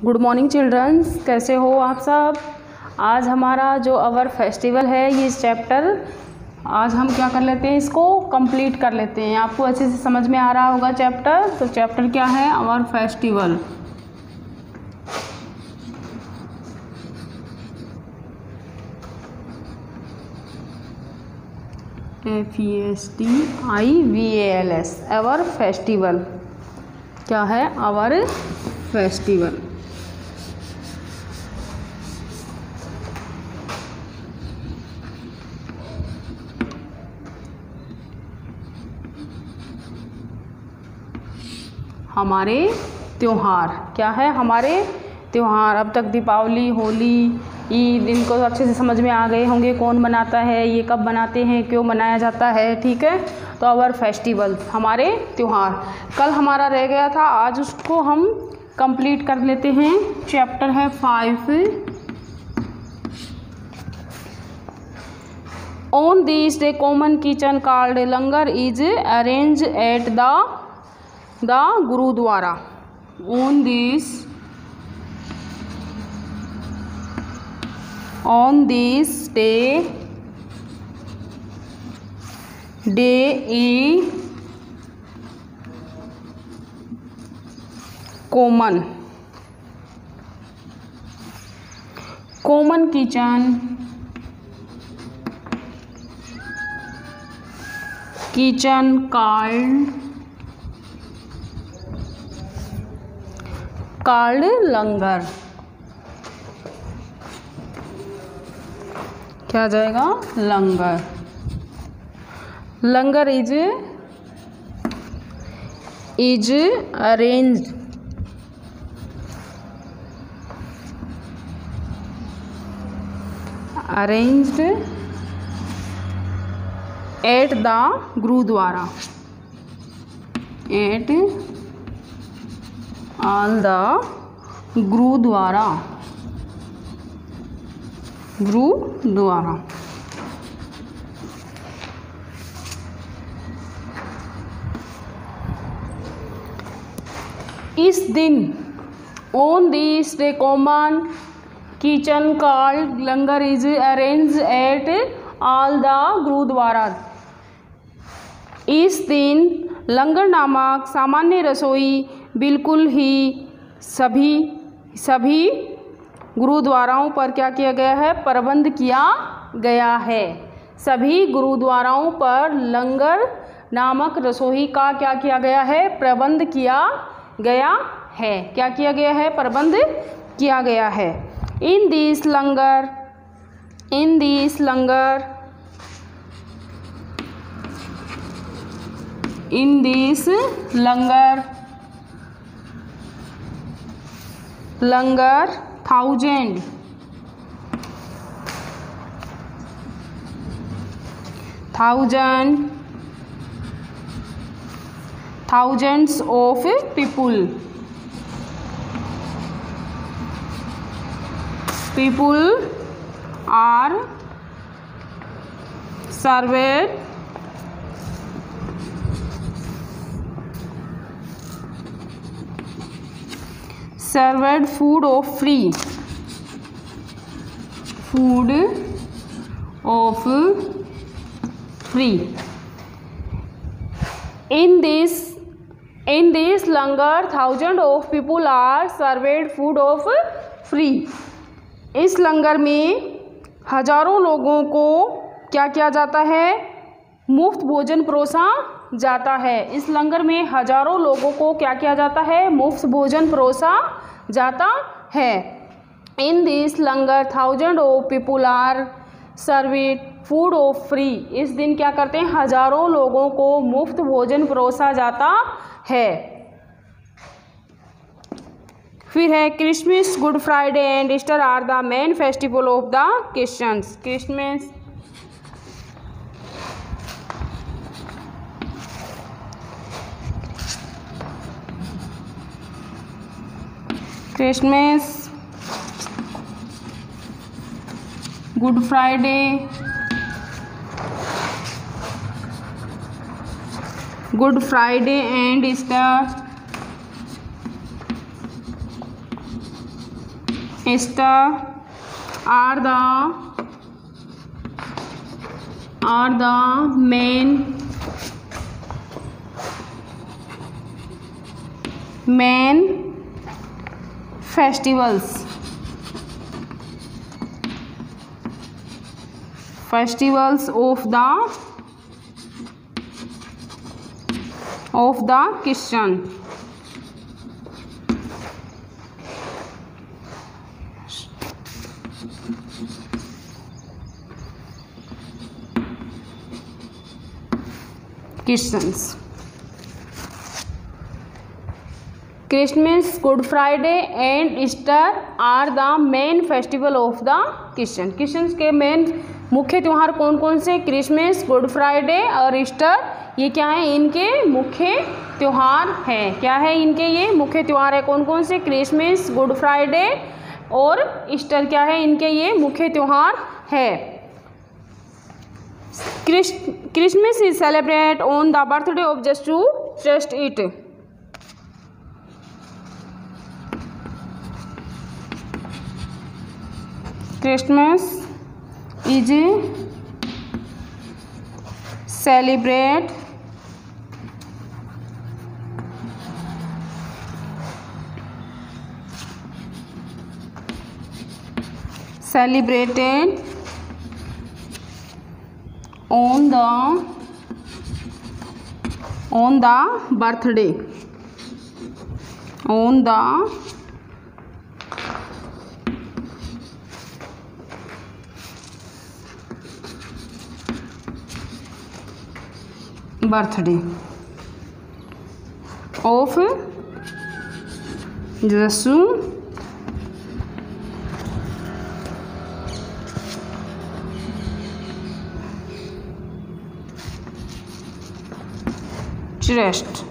Good morning children's, कैसे हो आप सब। आज हमारा जो अवर फेस्टिवल है ये चैप्टर आज हम क्या कर लेते हैं, इसको कंप्लीट कर लेते हैं। आपको अच्छे से समझ में आ रहा होगा चैप्टर। तो चैप्टर क्या है, our festival. FESTIVALS our festival क्या है, अवर फेस्टिवल। हमारे त्योहार क्या है, हमारे त्योहार। अब तक दीपावली, होली, ईद, इनको अच्छे से समझ में आ गए होंगे कौन मनाता है, ये कब मनाते हैं, क्यों मनाया जाता है, ठीक है। तो अवर फेस्टिवल हमारे त्योहार। कल हमारा रह गया था, आज उसको हम कंप्लीट कर लेते हैं। चैप्टर है 5। On this day common kitchen called langar is arrange at the gurdwara. on this day e common kitchen called langar. क्या आ जाएगा, langar. Langar is arranged at the gurdwara, at all the gurdwara. इस दिन on this day common kitchen called langar is arrange at all the gurdwara. इस दिन लंगर नामक सामान्य रसोई बिल्कुल ही सभी गुरुद्वाराओं पर क्या किया गया है, प्रबंध किया गया है। सभी गुरुद्वाराओं पर लंगर नामक रसोई का क्या किया गया है, प्रबंध किया गया है। क्या किया गया है, प्रबंध किया गया है। In this langar thousands of people are served food of free in this langar thousands of people are served food of free। इस लंगर में हजारों लोगों को क्या किया जाता है, मुफ्त भोजन परोसा जाता है। इस लंगर में हजारों लोगों को क्या किया जाता है, मुफ्त भोजन परोसा जाता है। In this langar thousand of people are served food of free. इस दिन क्या करते हैं, हजारों लोगों को मुफ्त भोजन परोसा जाता है। फिर है Christmas, Good Friday and Easter are the main festival of the Christians. Christmas, Good Friday, Good Friday and Easter Easter are the main festivals of the Christian. Christians. Christmas, Good Friday and Easter are the main festival of the Christian. Christians के main मुख्य त्यौहार कौन कौन से? Christmas, Good Friday और Easter. ये क्या है? इनके मुख्य त्यौहार हैं। क्या है इनके? ये मुख्य त्यौहार है। कौन कौन से? क्रिसमस, गुड फ्राइडे और ईस्टर क्या है इनके? ये मुख्य त्यौहार है। Christmas is celebrated on the birthday of Jesus Christ. Christmas is celebrated on the birthday of Jesus Christ.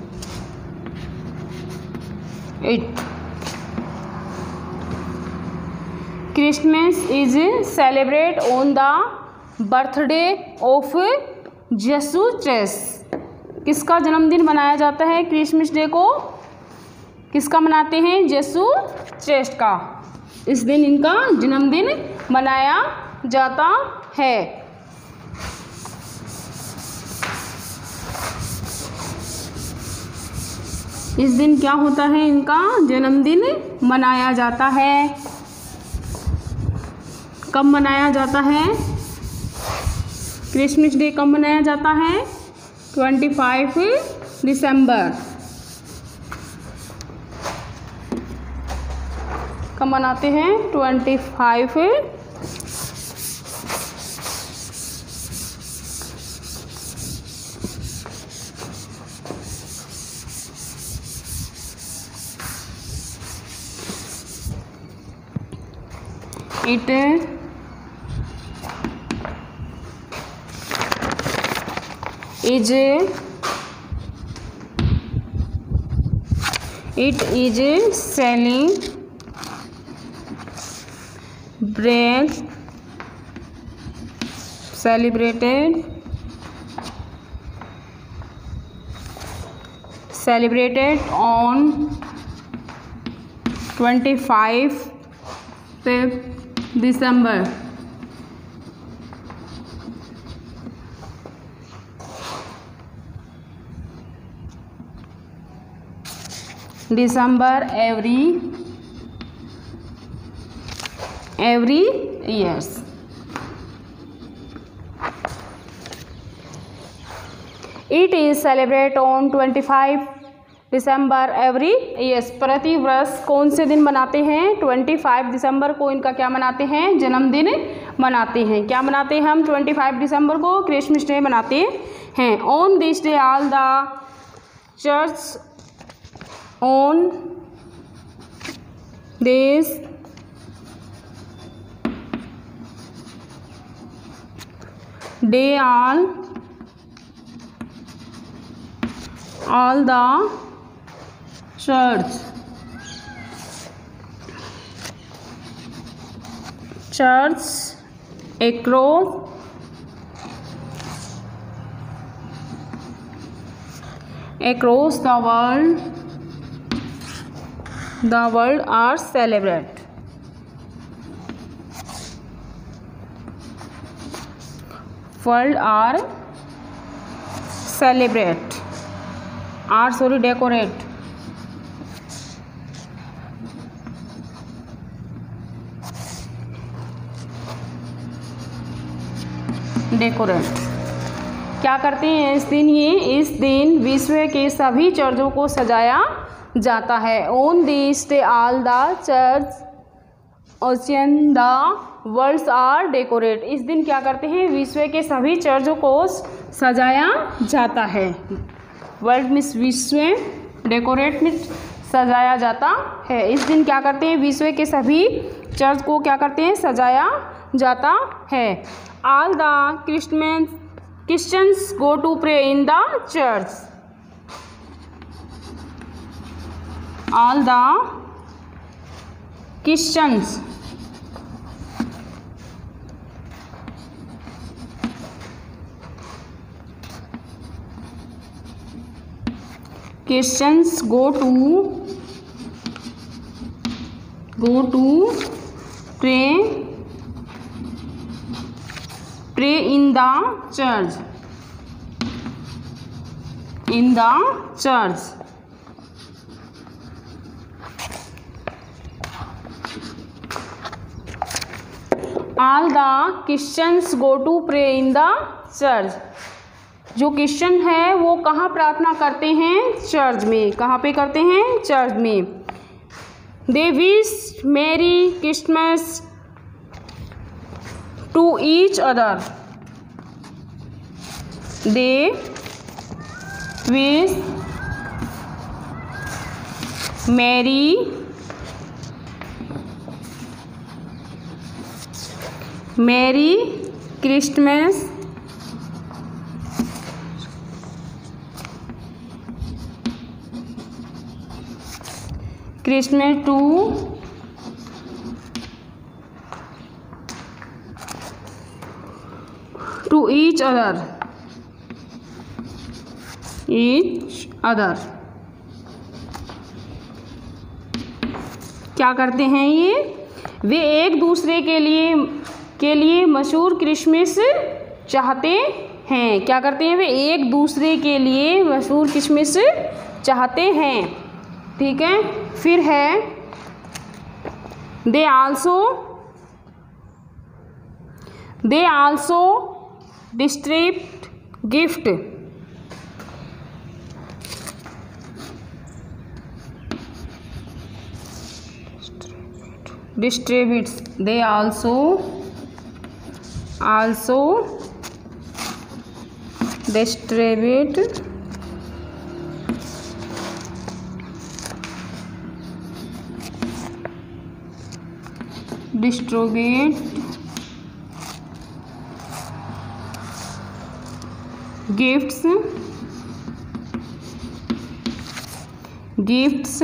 Christmas is celebrated on the birthday of Jesus Christ. किसका जन्मदिन मनाया जाता है? क्रिसमस डे को किसका मनाते हैं? यीशु ख्रिस्ट का। इस दिन इनका जन्मदिन मनाया जाता है। इस दिन क्या होता है? इनका जन्मदिन मनाया जाता है। कब मनाया जाता है? क्रिसमस डे कब मनाया जाता है? 25 दिसंबर। कब मनाते हैं? 25 It is celebrated on 25 December. December every years. It is celebrated on 25 दिसंबर एवरी ईयर्स। प्रति वर्ष कौन से दिन मनाते हैं? 25 दिसंबर को इनका क्या मनाते हैं? जन्मदिन मनाते हैं। क्या मनाते हैं हम? 25 दिसंबर को क्रिसमस डे मनाते हैं। On this day all the church on this day all the church across the world are celebrated. World are celebrate decorate. क्या करते हैं इस दिन? इस दिन विश्व के सभी चर्चों को सजाया जाता है। On this day all the church ocean the worlds are decorate. इस दिन क्या करते हैं? विश्व के सभी चर्चों को सजाया जाता है। वर्ल्ड मीन्स विश्व, डेकोरेट मीन्स सजाया जाता है। इस दिन क्या करते हैं? विश्व के सभी चर्च को क्या करते हैं? सजाया जाता है। All the Christians go to pray in the church. All the Christians go to pray in the church, all the Christians go to pray in the church। जो क्रिश्चियन है वो कहाँ प्रार्थना करते हैं? चर्च में। कहाँ पे करते हैं? चर्च में। They wish merry Christmas to each other. They wish merry Christmas to each other. क्या करते हैं ये? वे एक दूसरे के लिए मशहूर क्रिसमस चाहते हैं। क्या करते हैं? वे एक दूसरे के लिए मशहूर क्रिसमस चाहते हैं। ठीक है। फिर है they also distribute gift. They also distribute gifts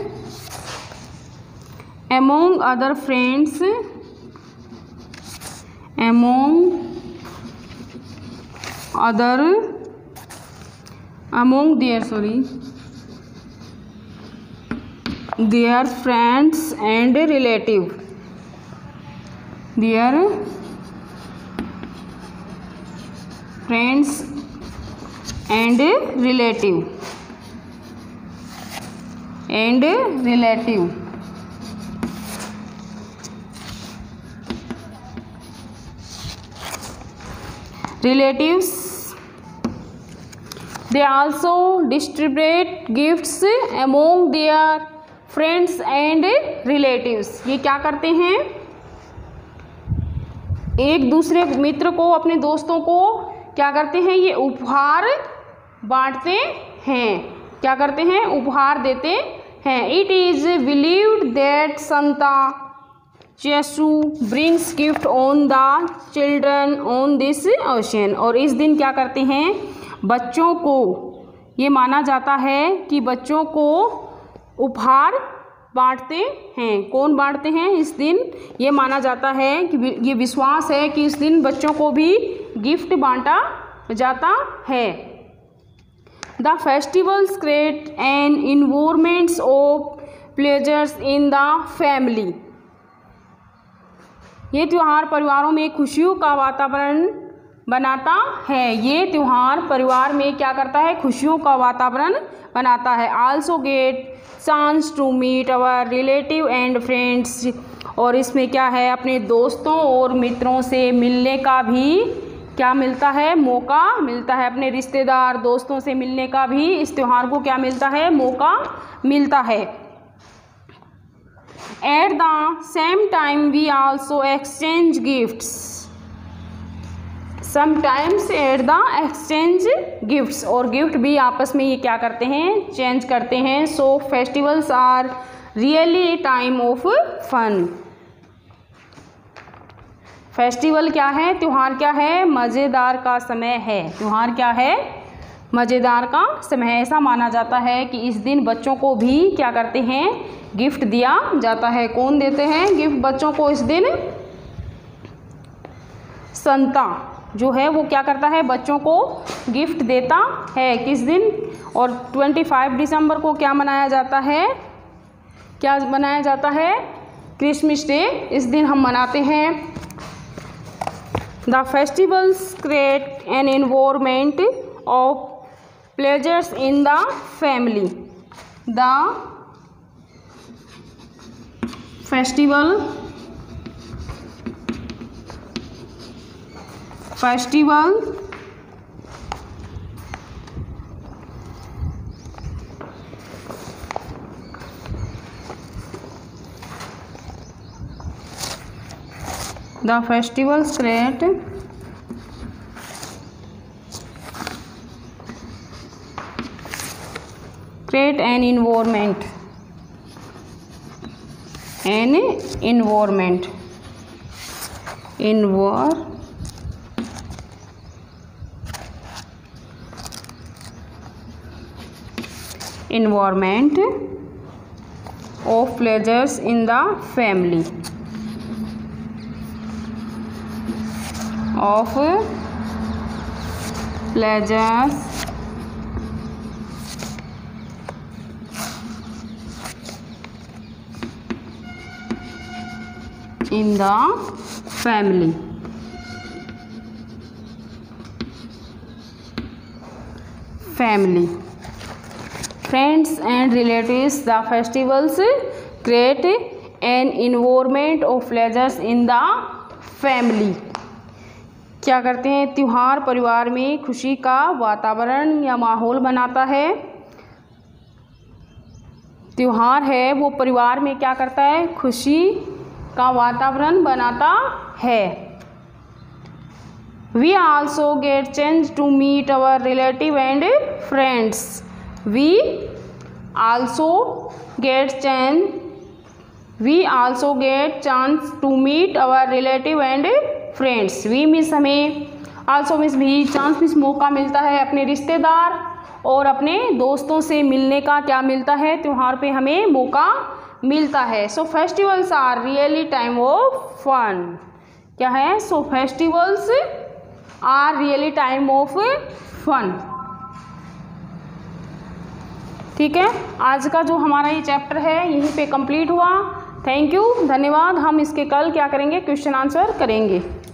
among other friends, among their friends and relatives। their friends and relative relatives। they also distribute gifts among their friends and relatives। ये क्या करते हैं? एक दूसरे मित्र को, अपने दोस्तों को क्या करते हैं? ये उपहार बांटते हैं। क्या करते हैं? उपहार देते हैं। It is believed that Santa Yeshu brings gift on the children on this ocean. और इस दिन क्या करते हैं? बच्चों को, ये माना जाता है कि बच्चों को उपहार बांटते हैं। कौन बांटते हैं इस दिन? ये माना जाता है कि ये विश्वास है कि इस दिन बच्चों को भी गिफ्ट बांटा जाता है। The festivals create an environments of pleasures in the family. ये त्यौहार परिवारों में खुशियों का वातावरण बनाता है। ये त्यौहार परिवार में क्या करता है, खुशियों का वातावरण बनाता है। Also get chance to meet our relative and friends, और इसमें क्या है, अपने दोस्तों और मित्रों से मिलने का भी क्या मिलता है, मौका मिलता है। अपने रिश्तेदार दोस्तों से मिलने का भी इस त्यौहार को क्या मिलता है, मौका मिलता है। At the same time we also exchange gifts, sometimes at the exchange gifts, और गिफ्ट भी आपस में ये क्या करते हैं, चेंज करते हैं। So festivals are really time of fun. Festival क्या है, त्यौहार क्या है, मज़ेदार का समय है। त्यौहार क्या है, मज़ेदार का समय है। ऐसा माना जाता है कि इस दिन बच्चों को भी क्या करते हैं, गिफ्ट दिया जाता है। कौन देते हैं गिफ्ट बच्चों को इस दिन, संता जो है वो क्या करता है, बच्चों को गिफ्ट देता है। किस दिन, और 25 दिसंबर को क्या मनाया जाता है, क्या मनाया जाता है, क्रिसमस डे। इस दिन हम मनाते हैं। The festivals create an environment of pleasures in the family. The festival The festivals create an environment of pleasures in the family, of pleasures in the family. Friends and relatives, the festivals create an environment of pleasures in the family. क्या करते हैं, त्योहार परिवार में खुशी का वातावरण या माहौल बनाता है। त्योहार है वो परिवार में क्या करता है, खुशी का वातावरण बनाता है। We also get chance to meet our relative and friends. We also get chance to meet our relative and friends. We miss हमें, also miss भी, chance miss मौका मिलता है अपने रिश्तेदार और अपने दोस्तों से मिलने का क्या मिलता है, त्योहार पे हमें मौका मिलता है। So festivals are really time of fun. क्या है, so festivals are really time of fun. ठीक है, आज का जो हमारा ये चैप्टर है यहीं पे कंप्लीट हुआ। थैंक यू, धन्यवाद। हम इसके कल क्या करेंगे, क्वेश्चन आंसर करेंगे।